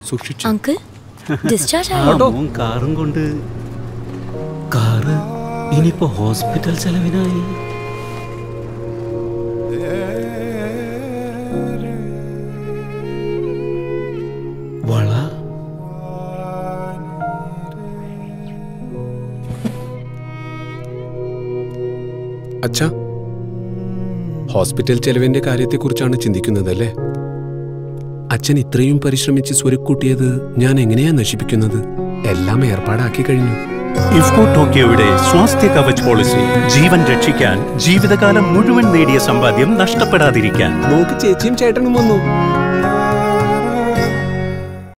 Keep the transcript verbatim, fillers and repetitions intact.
സൂക്ഷിച്ചു. Uncle discharge ആയോ? കാറും കൊണ്ട് കാറ് ഇനിയിപ്പോ ഹോസ്പിറ്റൽ ചെലവിനായി. വള അച്ഛാ, ഹോസ്പിറ്റൽ ചെലവിന്റെ കാര്യത്തെക്കുറിച്ചാണ് ചിന്തിക്കുന്നതല്ലേ? അച്ഛൻ ഇത്രയും പരിശ്രമിച്ച് സ്വരുക്കൂട്ടിയത് ഞാൻ എങ്ങനെയാ നശിപ്പിക്കുന്നത്? എല്ലാം ഏർപ്പാടാക്കി കഴിഞ്ഞു. ഇഫ്കോ ടോക്കിയോയുടെ സ്വാസ്ഥ്യ കവച് പോളിസി ജീവൻ രക്ഷിക്കാൻ, ജീവിതകാലം മുഴുവൻ നേടിയ സമ്പാദ്യം നഷ്ടപ്പെടാതിരിക്കാൻ. നോക്ക്, ചേച്ചിയും ചേട്ടനും വന്നു.